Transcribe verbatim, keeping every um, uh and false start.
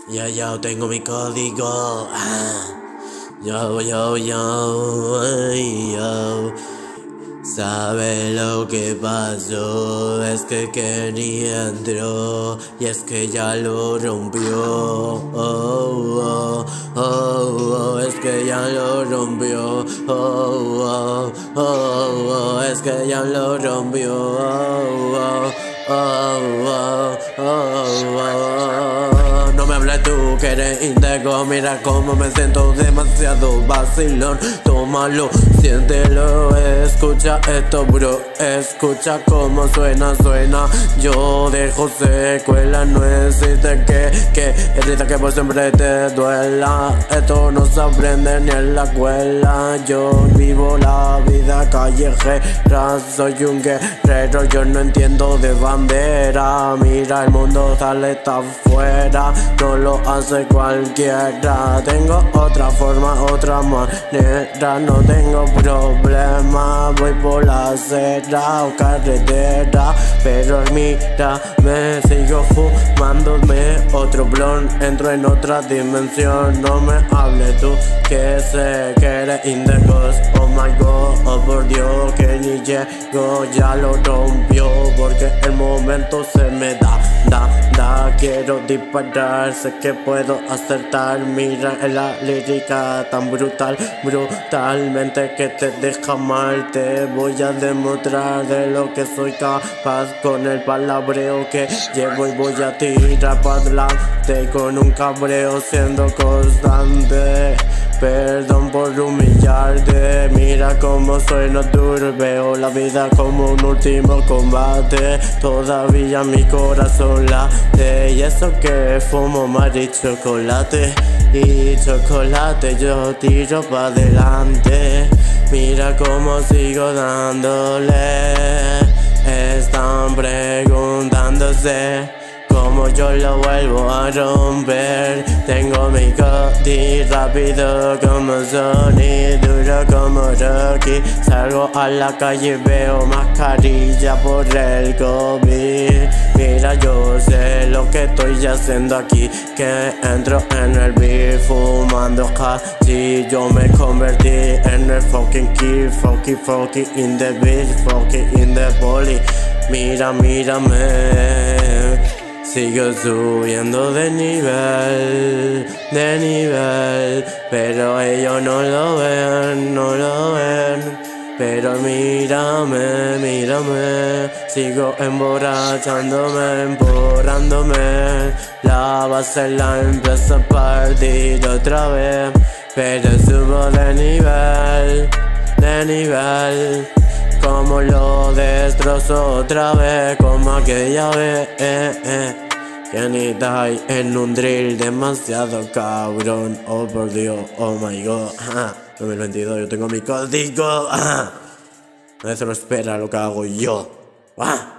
Ya, ya tengo mi código. Ah. Yo, yo, yo, ay, yo. ¿Sabe lo que pasó? Es que Kenny entró y es que ya lo rompió. Oh, oh, oh, oh, es que ya lo rompió. Oh, oh, oh, oh, es que ya lo rompió. Oh, oh, oh, oh, oh, oh. No me hables tú que eres íntegro, mira cómo me siento demasiado vacilón. Tómalo, siéntelo, escucha esto, bro, escucha cómo suena, suena. Yo dejo secuela, no existe que, que herida que por siempre te duela. Esto no se aprende ni en la escuela. Yo vivo la vida callejera, soy un guerrero, yo no entiendo de bandera. Mira, el mundo sale está afuera, no lo hace cualquiera. Tengo otra forma, otra manera, no tengo problema. Voy por la acera o carretera, pero mira, me sigo fumándome otro blon. Entro en otra dimensión, no me hables tú que sé que eres in the ghost. Oh my god, oh por Dios, que ni llego, ya lo rompió. Porque el momento se me da, da, da. Quiero disparar, sé que puedo acertar. Mira en la lírica tan brutal, brutalmente que te deja mal. Te voy a demostrar de lo que soy capaz con el palabreo que llevo y voy a tirar para adelante con un cabreo siendo constante. Perdón por humillarte, mira cómo sueno duro, veo la vida como un último combate. Todavía mi corazón late, y eso que fumo mar y chocolate, y chocolate yo tiro pa' adelante. Mira cómo sigo dándole, están preguntándose como yo lo vuelvo a romper. Tengo mi coti rápido como Sony, duro como Rocky. Salgo a la calle y veo mascarilla por el COVID. Mira, yo sé lo que estoy haciendo aquí, que entro en el beat fumando hashi. Yo me convertí en el fucking kid, fucking fucking in the beat, fucking in the poli. Mira, mírame, sigo subiendo de nivel, de nivel, pero ellos no lo ven, no lo ven. Pero mírame, mírame, sigo emborrachándome, emborrándome. La base la empiezo a partir otra vez, pero subo de nivel, de nivel. Como lo destrozo otra vez, como aquella vez, eh, eh. Kenny die en un drill demasiado cabrón. Oh por Dios, oh my god. Ah, dos mil veintidós, yo tengo mi código. Ah, nadie se lo espera lo que hago yo. Ah.